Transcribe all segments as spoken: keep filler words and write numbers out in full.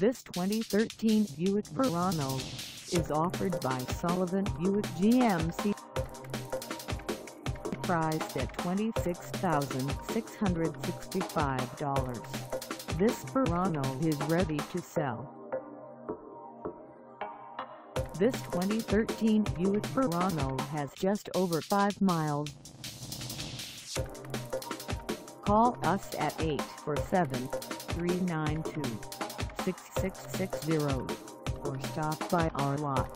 This twenty thirteen Buick Verano is offered by Sullivan Buick G M C. Priced at twenty-six thousand six hundred sixty-five dollars, this Verano is ready to sell. This twenty thirteen Buick Verano has just over five miles. Call us at eight four seven, three nine two, six six six zero or stop by our lot.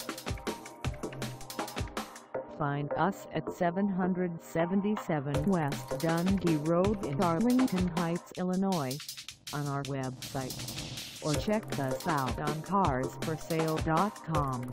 Find us at seven seventy-seven West Dundee Road in Arlington Heights, Illinois, on our website, or check us out on cars for sale dot com.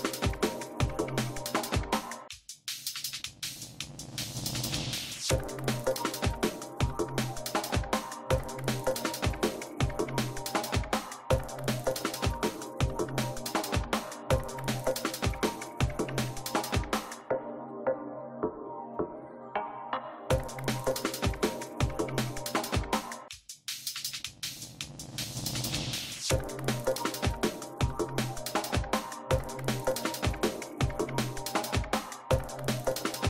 You